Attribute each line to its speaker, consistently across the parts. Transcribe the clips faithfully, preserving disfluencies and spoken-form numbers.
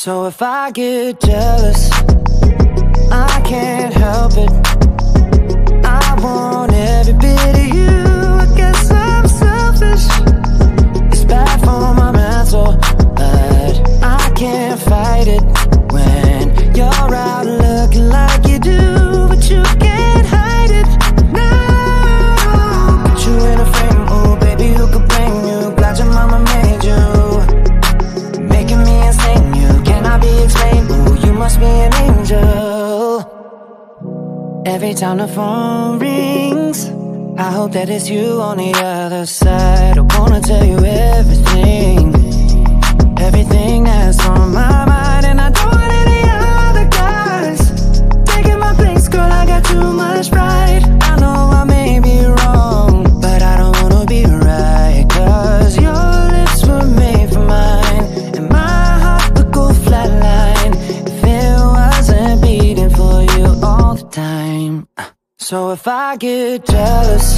Speaker 1: So if I get jealous, I can't help it. I want every bit of you. I guess I'm selfish. It's bad for my mental, but I can't fight it when you're out looking like you do, but you can't hide it. No, put you in a frame, oh baby, who could blame you? Glad your mama made you, making me insane. You cannot be explained. Ooh, you must be an angel. Every time the phone rings, I hope that it's you on the other side. I wanna tell you everything, everything that's on my mind. And I don't want any other guys taking my place, girl, I got too much pride. I know I may be wrong, but I don't wanna be right, cause your lips were made for mine, and my heart would go flatline if it wasn't beating for you all the time. So if I get jealous,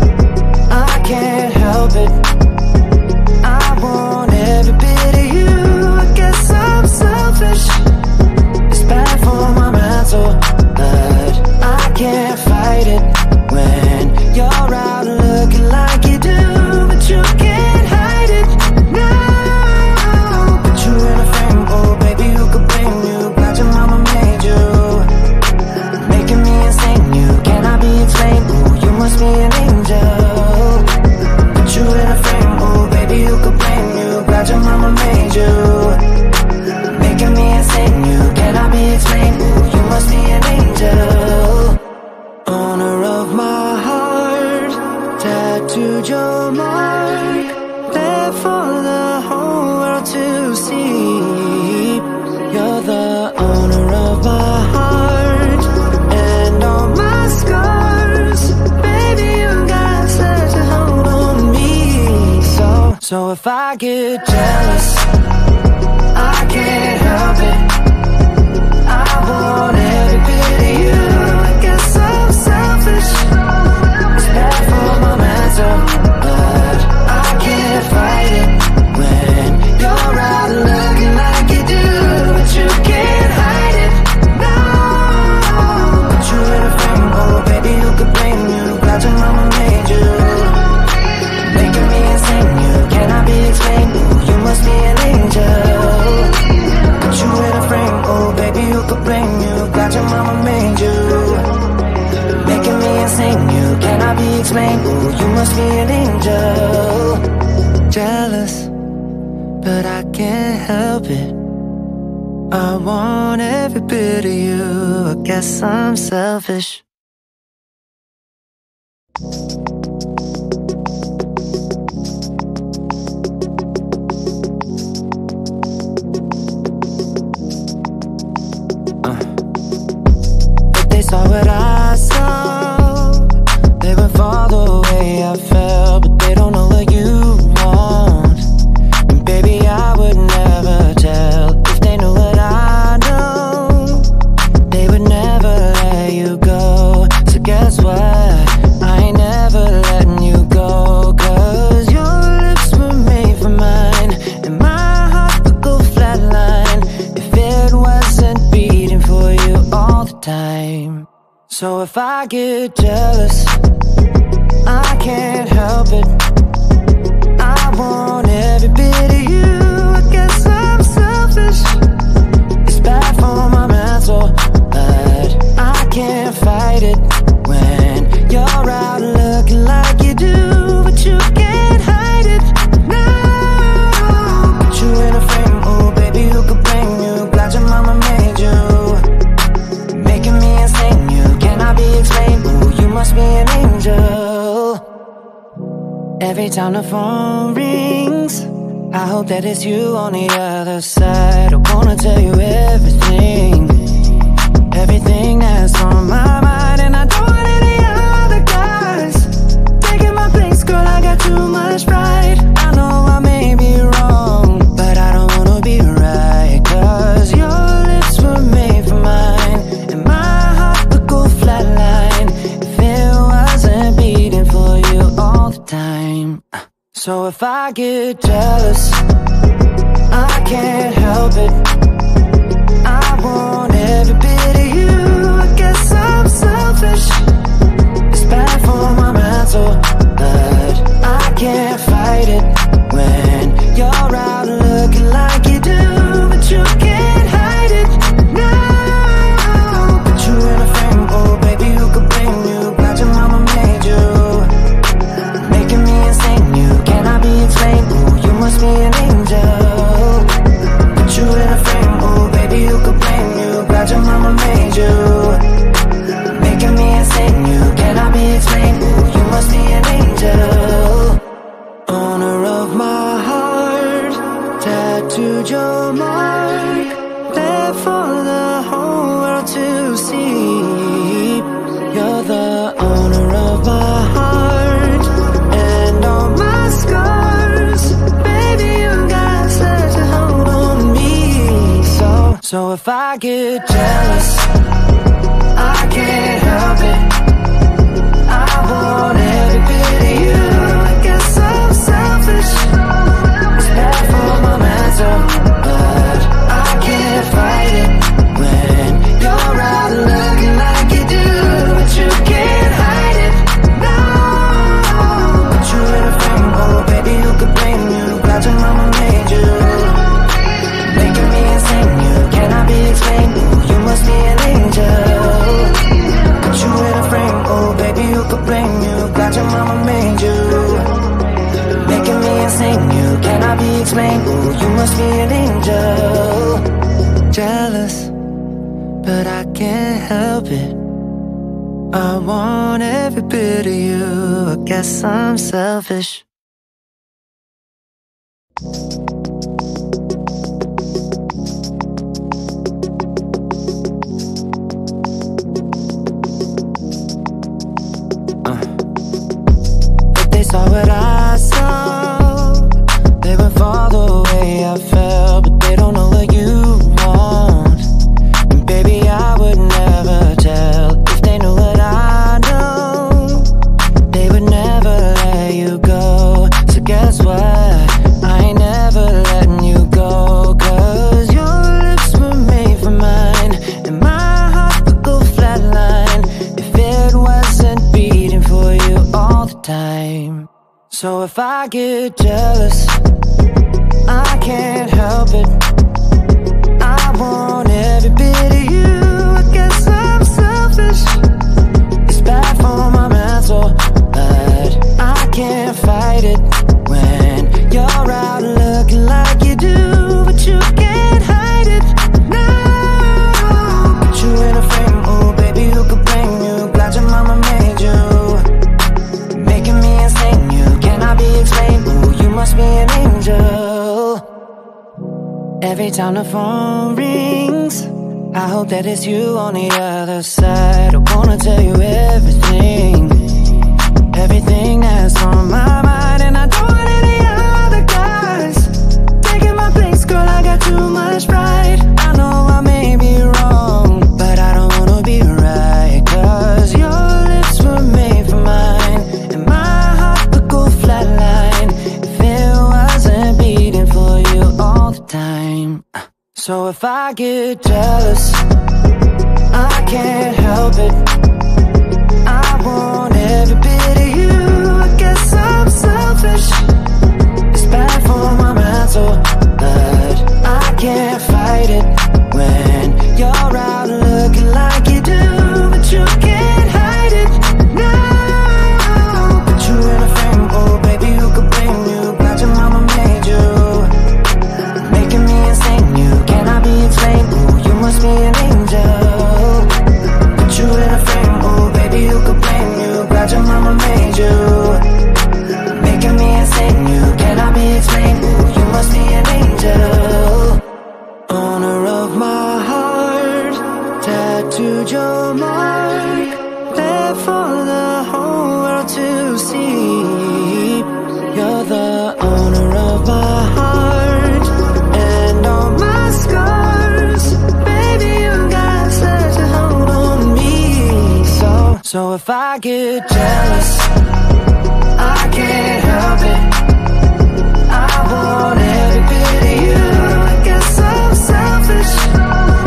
Speaker 1: I can't help it. I want every bit of you. I guess I'm selfish. It's bad for my mental, but I can't fight it when you're out looking like you do, but you can't hide it. No, put you in a frame, oh baby, who could blame you? Glad your mama made you, making me insane. You cannot be explained. Ooh, you must be an angel. Put you in a frame, oh baby, who could blame you? Glad your mama made you, making me insane. You cannot be explained. Ooh, you must be an angel. Owner of my heart, tattooed your mark, there for the whole world to see. You're the owner of my heart and all my scars. Baby, you got such a hold on me. So, so if I get jealous, I can't help it. I want every bit of you. I guess I'm selfish. It's bad for my mental, but I can't fight it when you're out looking like you do, but you can't hide it. No, put you in a frame, oh baby, who could blame you? Glad your mama made you, making me insane. You cannot be explained. Ooh, you must be an angel. Put you in a frame, oh baby, who could blame you? Glad your mama made you, making me insane. You cannot be explained. Ooh, you must be an angel. Jealous, but I can't help it. I want every bit of you. I guess I'm selfish. If they saw what I saw, they would fall the way I felt, but they don't know what you want. And baby, I would never tell. If they knew what I know, they would never let you go. So guess what? I ain't never letting you go, cause your lips were made for mine, and my heart would go flatline if it wasn't beating for you all the time. So if I get jealous, I can't help it. I want every bit of you. I guess I'm selfish. It's bad for my mental, but I can't fight it when you're out looking like you do, but you can't hide it. No, put you in a frame, oh baby, who could blame you? Glad your mama made you, making me insane. You cannot be explained. Ooh, you must be an angel. Every time the phone rings, I hope that it's you on the other side. I wanna tell you everything, everything that's on my mind. And I don't want any other guys taking my place, girl, I got too much pride. I know I may be wrong, but I don't wanna be right, cause your lips were made for mine, and my heart would go flatline if it wasn't beating for you all the time. So if I get jealous, I can't help it. glad your mama made you. Making me insane, you cannot be explained. Ooh, you must be an angel. Owner of my heart, tattooed your mark, there for the whole world to see. You're the owner of my heart and all my scars. Baby, you got such a hold on me. So, so if I get jealous, I can't help it. I want every bit of you. I guess I'm selfish. It's bad for my mental, but I can't fight it when you're out looking like you do. But you can't hide it, no. Put you in a frame, oh baby, who could blame you? Glad your mama made you. Making me insane, you cannot be explained. Ooh, you must be an angel. Put you in a frame, oh baby, who could blame you? Glad your mama made you. Making me insane, you cannot be explained. Ooh, you must be an angel. Jealous, but I can't help it. I want every bit of you. I guess I'm selfish. Saw what I saw, they would fall the way I felt, but they don't know what you want. And baby, I would never tell. If they knew what I know, they would never let you go. So guess what? I ain't never letting you go. Cause your lips were made for mine, and my heart would go flatline if it wasn't beating for you all the time. So if I get jealous, I can't help it. I want every bit of you. I guess I'm selfish. It's bad for my mental, but I can't fight it when you're out looking like you do. But you can't hide it, no. Put you in a frame, oh baby, who could blame you? Glad your mama made you. Making me insane, you cannot be explained. Ooh, you must be an angel. Every time the phone rings, I hope that it's you on the other side. I wanna tell you everything, everything that's on my mind. And I don't want any other guys taking my place, girl, I got too much pride. I know I may be wrong, but I don't wanna be right. Cause your lips were made for mine, and my heart would go flatline if it wasn't beating for you all the time. So if I get jealous, I can't help it. I want every bit of you. I guess I'm selfish. It's bad for my mental, but I can't fight it when you're out looking like you do. But you can't hide it, no. Put you in a frame, oh baby, who could blame you? Glad your mama made you. Making me insane, you cannot be explained. Ooh, you must be an angel. Put you in a frame, oh baby, who could blame you? Glad your mama made you. Making me insane, you cannot be explained. Ooh, you must be an angel. Owner of my heart, tattooed your mark, there for the whole world to see. You're the owner of my heart and all my scars. Baby, you got such a hold on me. So, so if I get jealous, I can't help it. I want every bit of you. I guess I'm selfish.